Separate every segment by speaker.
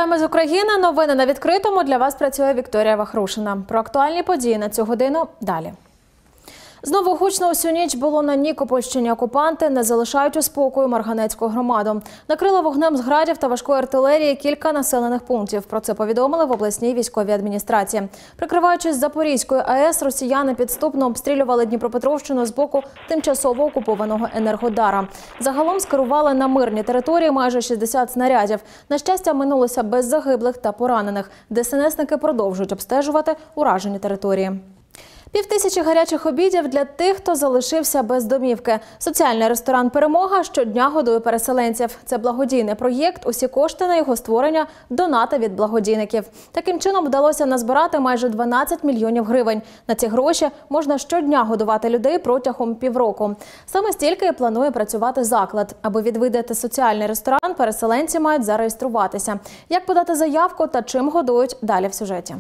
Speaker 1: Вітаємо з України. Новини на відкритому. Для вас працює Вікторія Вахрушина. Про актуальні події на цю годину далі. Знову гучно усю ніч було на Нікопольщині. Окупанти не залишають у спокою Марганецьку громаду. Накрили вогнем з градів та важкої артилерії кілька населених пунктів. Про це повідомили в обласній військовій адміністрації. Прикриваючись Запорізькою АЕС, росіяни підступно обстрілювали Дніпропетровщину з боку тимчасово окупованого Енергодара. Загалом скерували на мирні території майже 60 снарядів. На щастя, минулося без загиблих та поранених. ДСНСники продовжують обстежувати уражені території. 5000 гарячих обідів для тих, хто залишився без домівки. Соціальний ресторан «Перемога» щодня годує переселенців. Це благодійний проєкт. Усі кошти на його створення – донати від благодійників. Таким чином вдалося назбирати майже 12 мільйонів гривень. На ці гроші можна щодня годувати людей протягом півроку. Саме стільки і планує працювати заклад. Аби відвідати соціальний ресторан, переселенці мають зареєструватися. Як подати заявку та чим годують – далі в сюжеті.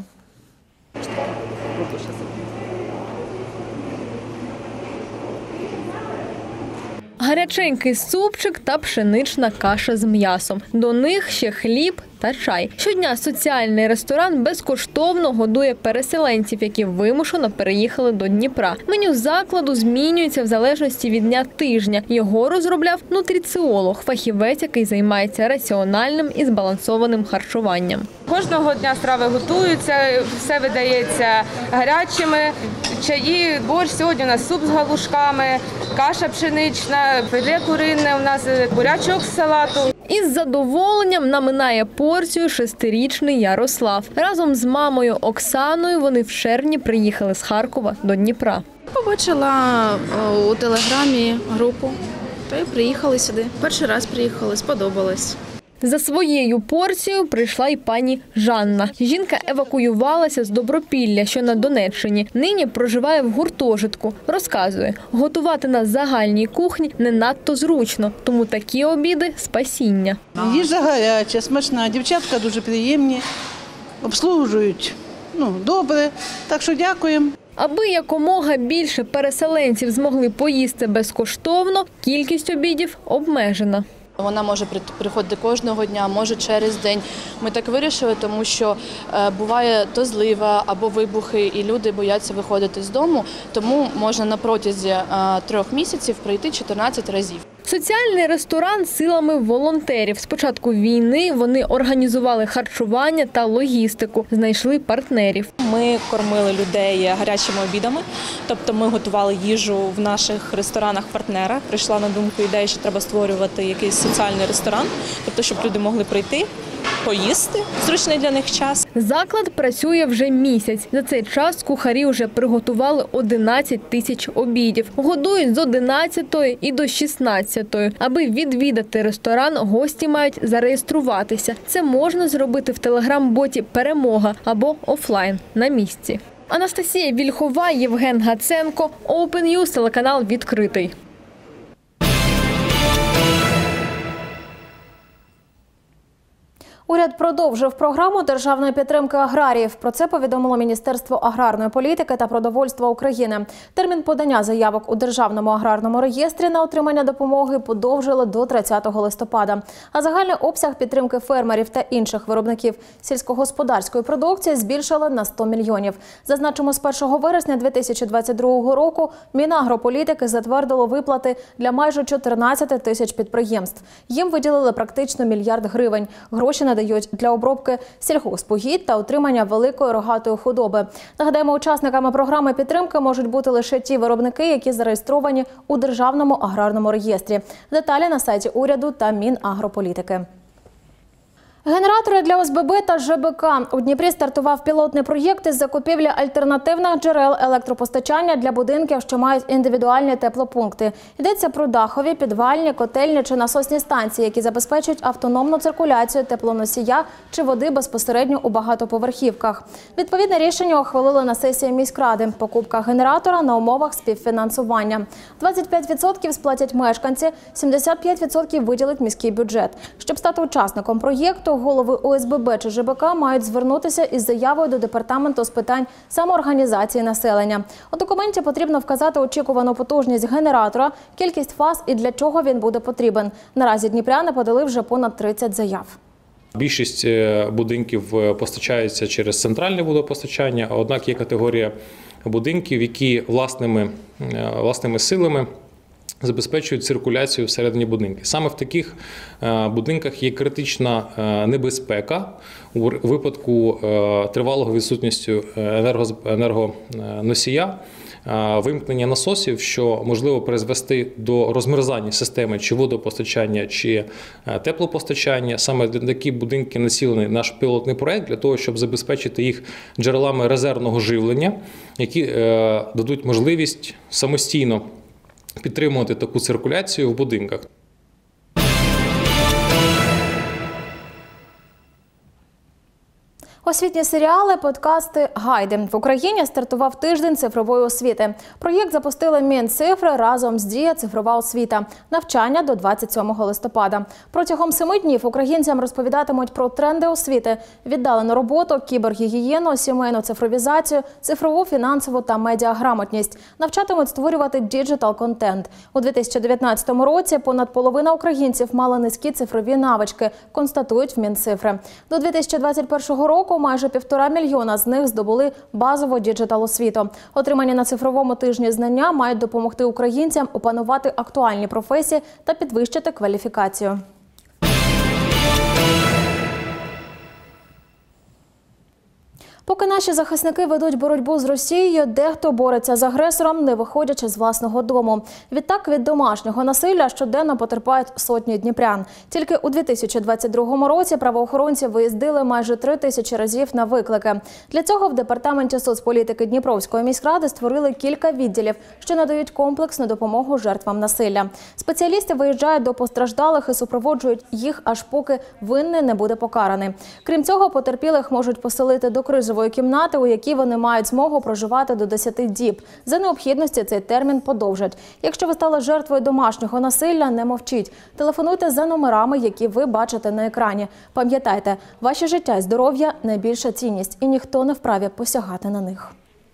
Speaker 1: Гаряченький супчик та пшенична каша з м'ясом. До них ще хліб та чай. Щодня соціальний ресторан безкоштовно годує переселенців, які вимушено переїхали до Дніпра. Меню закладу змінюється в залежності від дня тижня. Його розробляв нутриціолог, фахівець, який займається раціональним і збалансованим харчуванням.
Speaker 2: Кожного дня страви готуються, все видається гарячими. Чаї, борщ, сьогодні у нас суп з галушками, каша пшенична, філе курине, у нас бурячок з салату.
Speaker 1: Із задоволенням наминає порцію 6-річний Ярослав. Разом з мамою Оксаною вони в червні приїхали з Харкова до Дніпра.
Speaker 3: Побачила у телеграмі групу, та й приїхали сюди. Перший раз приїхали, сподобалось.
Speaker 1: За своєю порцією прийшла й пані Жанна. Жінка евакуювалася з Добропілля, що на Донеччині. Нині проживає в гуртожитку. Розказує, готувати на загальній кухні не надто зручно, тому такі обіди – спасіння.
Speaker 4: Їжа гаряча, смачна, дівчатка дуже приємні, обслужують добре, так що дякуємо.
Speaker 1: Аби якомога більше переселенців змогли поїсти безкоштовно, кількість обідів обмежена.
Speaker 5: Вона може приходити кожного дня, може через день. Ми так вирішили, тому що буває то злива або вибухи, і люди бояться виходити з дому, тому можна на протязі 3 місяців прийти 14 разів.
Speaker 1: Соціальний ресторан силами волонтерів. З початку війни вони організували харчування та логістику, знайшли партнерів.
Speaker 6: Ми кормили людей гарячими обідами, тобто ми готували їжу в наших ресторанах-партнерах. Прийшла на думку ідея, що треба створювати якийсь соціальний ресторан, тобто щоб люди могли прийти, поїсти в зручний для них час.
Speaker 1: Заклад працює вже місяць. За цей час кухарі вже приготували 11 тисяч обідів. Годують з 11-ї і до 16-ї. Аби відвідати ресторан, гості мають зареєструватися. Це можна зробити в телеграм-боті «Перемога» або офлайн на місці. Анастасія Вільхова, Євген Гаценко, Open News, телеканал «Відкритий». Уряд продовжив програму державної підтримки аграріїв. Про це повідомило Міністерство аграрної політики та продовольства України. Термін подання заявок у Державному аграрному реєстрі на отримання допомоги подовжили до 30 листопада. А загальний обсяг підтримки фермерів та інших виробників сільськогосподарської продукції збільшили на 100 мільйонів. Зазначимо, з 1 вересня 2022 року Мінагрополітики затвердило виплати для майже 14 тисяч підприємств. Їм виділили практично мільярд гривень. Гроші надають для обробки сільгоспугідь та утримання великої рогатої худоби. Нагадаємо, учасниками програми підтримки можуть бути лише ті виробники, які зареєстровані у Державному аграрному реєстрі. Деталі на сайті уряду та Мінагрополітики. Генератори для ОСББ та ЖБК. У Дніпрі стартував пілотний проєкт із закупівлі альтернативних джерел електропостачання для будинків, що мають індивідуальні теплопункти. Йдеться про дахові, підвальні, котельні чи насосні станції, які забезпечують автономну циркуляцію теплоносія чи води безпосередньо у багатоповерхівках. Відповідне рішення ухвалили на сесії міськради. Покупка генератора на умовах співфінансування. 25% сплатять мешканці, 75% виділить міський бюджет. Щоб стати учасником проєкту, голови ОСББ чи ЖБК мають звернутися із заявою до департаменту з питань самоорганізації населення. У документі потрібно вказати очікувану потужність генератора, кількість фаз і для чого він буде потрібен. Наразі дніпряни подали вже понад 30 заяв.
Speaker 7: Більшість будинків постачаються через центральне водопостачання, однак є категорія будинків, які власними силами забезпечують циркуляцію всередині будинків. Саме в таких будинках є критична небезпека у випадку тривалого відсутності енергоносія, вимкнення насосів, що можливо призвести до розмерзання системи чи водопостачання, чи теплопостачання. Саме для такі будинки націлений наш пілотний проект для того, щоб забезпечити їх джерелами резервного живлення, які дадуть можливість самостійно підтримувати таку циркуляцію в будинках.
Speaker 1: Освітні серіали, подкасти, гайди. В Україні стартував тиждень цифрової освіти. Проєкт запустили Мінцифри разом з Дія цифрова освіта. Навчання до 27 листопада. Протягом 7 днів українцям розповідатимуть про тренди освіти, віддалену роботу, кібергігієну, сімейну цифровізацію, цифрову, фінансову та медіаграмотність. Навчатимуть створювати діджитал-контент. У 2019 році понад половина українців мали низькі цифрові навички, констатують в Мінцифри. До 2021 року майже 1,5 мільйона з них здобули базову діджитал-освіту. Отримані на цифровому тижні знання мають допомогти українцям опанувати актуальні професії та підвищити кваліфікацію. Поки наші захисники ведуть боротьбу з Росією, дехто бореться з агресором, не виходячи з власного дому. Відтак від домашнього насилля щоденно потерпають сотні дніпрян. Тільки у 2022 році правоохоронці виїздили майже 3000 разів на виклики. Для цього в Департаменті соцполітики Дніпровської міськради створили кілька відділів, що надають комплексну допомогу жертвам насилля. Спеціалісти виїжджають до постраждалих і супроводжують їх, аж поки винний не буде покараний. Крім цього, потерпілих можуть поселити до кризової кімнати, у якій вони мають змогу проживати до 10 діб. За необхідності цей термін подовжать. Якщо ви стали жертвою домашнього насилля, не мовчіть. Телефонуйте за номерами, які ви бачите на екрані. Пам'ятайте, ваше життя і здоров'я – найбільша цінність, і ніхто не вправі посягати на них.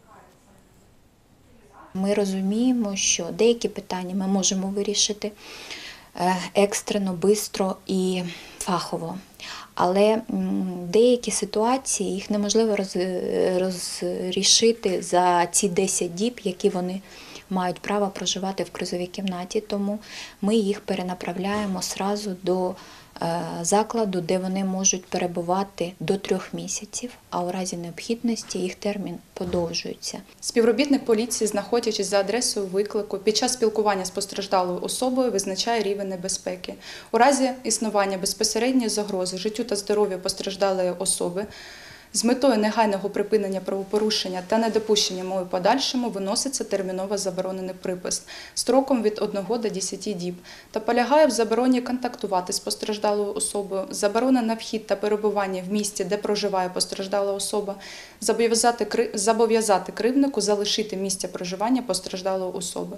Speaker 8: Ми розуміємо, що деякі питання ми можемо вирішити екстрено, швидко і фахово. Але деякі ситуації їх неможливо розрішити за ці 10 діб, які вони мають право проживати в кризовій кімнаті. Тому ми їх перенаправляємо одразу до закладу, де вони можуть перебувати до 3 місяців, а у разі необхідності їх термін подовжується.
Speaker 9: Співробітник поліції, знаходячись за адресою виклику, під час спілкування з постраждалою особою визначає рівень небезпеки. У разі існування безпосередньої загрози життю та здоров'ю постраждалої особи з метою негайного припинення правопорушення та недопущення мови подальшому виноситься терміново заборонений припис строком від 1 до 10 діб та полягає в забороні контактувати з постраждалою особою, заборона на вхід та перебування в місті, де проживає постраждала особа, зобов'язати кривднику залишити місце проживання постраждалої особи.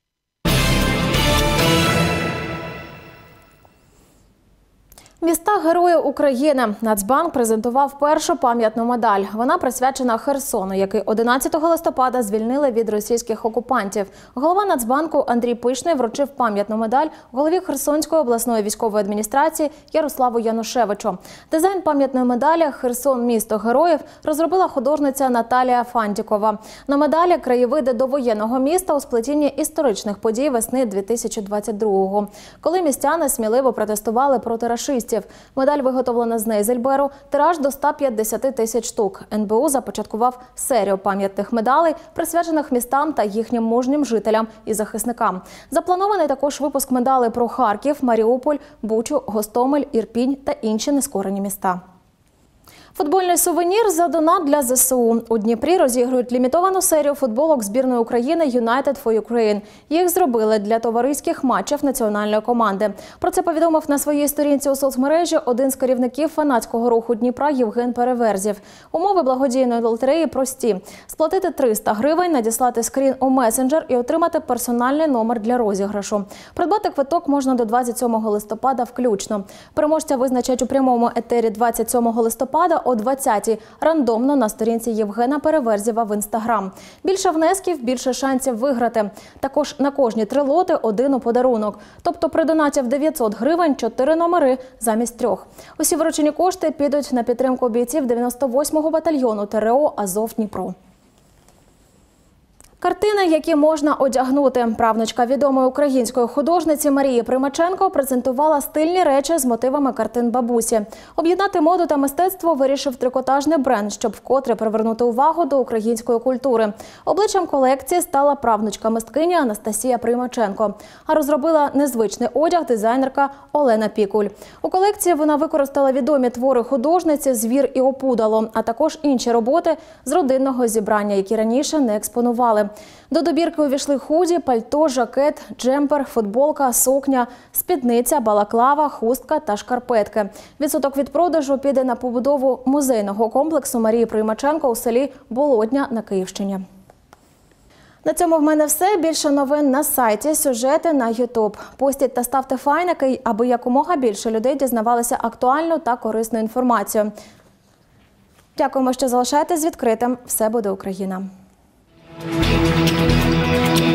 Speaker 1: Міста-герої України. Нацбанк презентував першу пам'ятну медаль. Вона присвячена Херсону, який 11 листопада звільнили від російських окупантів. Голова Нацбанку Андрій Пишний вручив пам'ятну медаль голові Херсонської обласної військової адміністрації Ярославу Янушевичу. Дизайн пам'ятної медалі «Херсон – місто героїв» розробила художниця Наталія Фантікова. На медалі краєвиди довоєнного міста у сплетінні історичних подій весни 2022-го, коли містяни сміливо протестували проти рашистів. Медаль виготовлена з Нейзельберу, тираж до 150 тисяч штук. НБУ започаткував серію пам'ятних медалей, присвячених містам та їхнім мужнім жителям і захисникам. Запланований також випуск медалей про Харків, Маріуполь, Бучу, Гостомель, Ірпінь та інші нескорені міста. Футбольний сувенір за донат для ЗСУ. У Дніпрі розігрують лімітовану серію футболок збірної України «United for Ukraine». Їх зробили для товариських матчів національної команди. Про це повідомив на своїй сторінці у соцмережі один з керівників фанатського руху Дніпра Євген Переверзєв. Умови благодійної лотереї прості. Сплатити 300 гривень, надіслати скрін у месенджер і отримати персональний номер для розіграшу. Придбати квиток можна до 27 листопада включно. Переможця визначать у прямому етері 27 листопада о 20-й. Рандомно на сторінці Євгена Переверзєва в Інстаграм. Більше внесків – більше шансів виграти. Також на кожні 3 лоти – 1 у подарунок. Тобто при донаті в 900 гривень 4 номери замість 3. Усі виручені кошти підуть на підтримку бійців 98-го батальйону ТРО «Азов-Дніпро». Картини, які можна одягнути. Правнучка відомої української художниці Марії Примаченко презентувала стильні речі з мотивами картин бабусі. Об'єднати моду та мистецтво вирішив трикотажний бренд, щоб вкотре привернути увагу до української культури. Обличчям колекції стала правнучка-мисткиня Анастасія Примаченко. А розробила незвичний одяг дизайнерка Олена Пікуль. У колекції вона використала відомі твори художниці «Звір і опудало», а також інші роботи з родинного зібрання, які раніше не експонували. До добірки увійшли худі, пальто, жакет, джемпер, футболка, сукня, спідниця, балаклава, хустка та шкарпетки. Відсоток від продажу піде на побудову музейного комплексу Марії Примаченко у селі Болотня на Київщині. На цьому в мене все. Більше новин на сайті, сюжети на YouTube. Постіть та ставте файники, аби якомога більше людей дізнавалися актуальну та корисну інформацію. Дякуємо, що залишаєтесь відкритим. Все буде Україна!